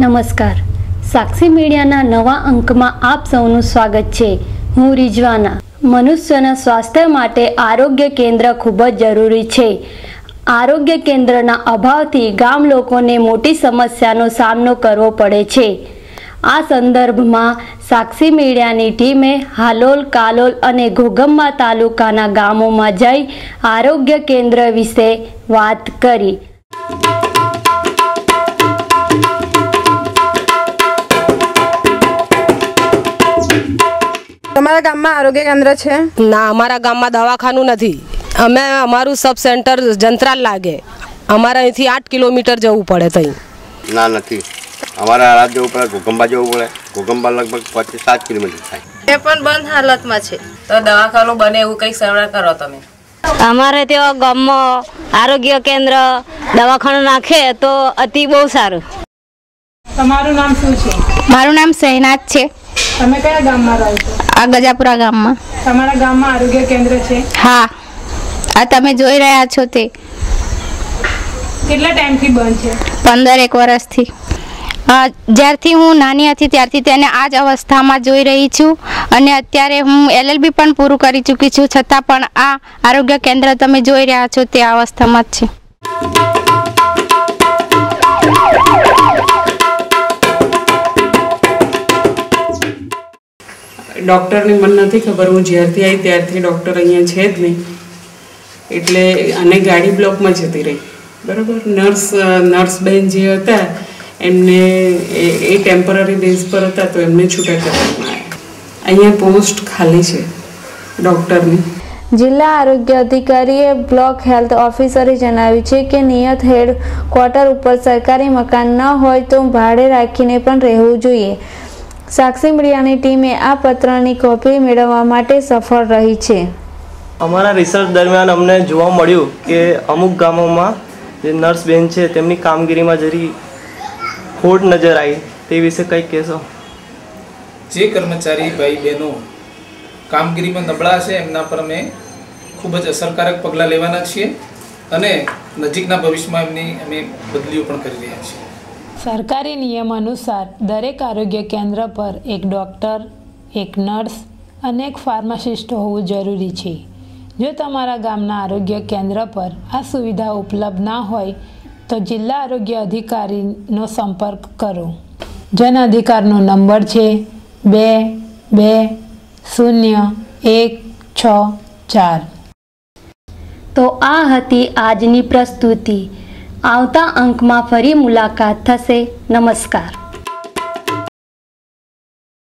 નમસ્કાર, સાક્ષી મીડિયાના નવા અંકમાં આપ સૌનું સ્વાગત છે। હું રિજવાના। મનુષ્યના સ્વાસ્થ્ય માટે આરોગ્ય કેન્દ્ર ખૂબ જ જરૂરી છે। આરોગ્ય કેન્દ્રના અભાવથી ગામ લોકોને મોટી સમસ્યાનો સામનો કરવો પડે છે। આ સંદર્ભમાં સાક્ષી મીડિયાની ટીમે હાલોલ, કાલોલ અને ઘોઘંબા તાલુકાના ગામોમાં જઈ આરોગ્ય કેન્દ્ર વિશે વાત કરી। તમારા ગામમાં આરોગ્ય કેન્દ્ર છે? ના, અમારા ગામમાં દવાખાનું નથી। અમે અમારું સબ સેન્ટર જંત્રાલ લાગે, અમારે અહીંથી 8 કિલોમીટર જવું પડે। તઈ ના નથી, અમારા રાત જવું પડે, ઘોઘંબા જવું પડે। ઘોઘંબા લગભગ 5-7 કિલોમીટર થાય। એ પણ બંધ હાલતમાં છે, તો દવાખાનું બને એવું કંઈક સર્વે કરો તમે। અમારે ત્યાં ગામમાં આરોગ્ય કેન્દ્ર દવાખાનું નાખે તો અતિ બહુ સારું। તમારું નામ શું છે? મારું નામ શહેનાજ છે। તમે કયા ગામમાં રહો છો? આ ગજાપુરા ગામમાં। તમારા ગામમાં આરોગ્ય કેન્દ્ર છે? હા, આ તમે જોઈ રહ્યા છો તે કેટલા ટાઈમથી બંધ છે? 15 વર્ષથી। જ્યારથી હું નાની હતી ત્યારથી તેને આ જ અવસ્થામાં જોઈ રહી છું અને અત્યારે હું LLB પણ પૂરું કરી ચૂકી છું, છતાં પણ આ આરોગ્ય કેન્દ્ર તમે જોઈ રહ્યા છો તે અવસ્થામાં જ છે। ડૉક્ટરની મને નથી ખબર, હું જ્યારથી આવી ત્યારથી ડૉક્ટર અહીંયા છે જ નહીં, એટલે અને ગાડી બ્લોકમાં જતી રહી, બરાબર। નર્સ બેન જે હતા એમને એ ટેમ્પરરી બેઝ પર હતા તો એમને છૂટા કરવામાં આવ્યા। અહીંયા પોસ્ટ ખાલી છે ડૉક્ટરની। જિલ્લા આરોગ્ય અધિકારીએ બ્લોક હેલ્થ ઓફિસરે જણાવ્યું છે કે નિયત હેડ ક્વાર્ટર ઉપર સરકારી મકાન ન હોય તો ભાડે રાખીને પણ રહેવું જોઈએ। સાક્ષી મીડિયાની ટીમે આ પત્રની કોપી મેળવવા માટે સફળ રહી છે। અમારા રિસર્ચ દરમિયાન અમને જોવા મળ્યું કે અમુક ગામોમાં જે નર્સ બેન છે તેમની કામગીરીમાં જરી ખોટ નજર આવી, તે વિશે કંઈક કહેશો? જે કર્મચારી ભાઈ બહેનો કામગીરીમાં નબળા છે એમના પર અમે ખૂબ જ અસરકારક પગલાં લેવાના છીએ અને નજીકના ભવિષ્યમાં એમની અમે બદલીઓ પણ કરી રહ્યા છીએ। સરકારી નિયમ અનુસાર દરેક આરોગ્ય કેન્દ્ર પર એક ડૉક્ટર, એક નર્સ અને એક ફાર્માસિસ્ટ હોવું જરૂરી છે। જો તમારા ગામના આરોગ્ય કેન્દ્ર પર આ સુવિધા ઉપલબ્ધ ના હોય તો જિલ્લા આરોગ્ય અધિકારીનો સંપર્ક કરો। જન અધિકારનો નંબર છે 220164। તો આ હતી આજની પ્રસ્તુતિ। આવતા અંકમાં ફરી મુલાકાત થશે। નમસ્કાર।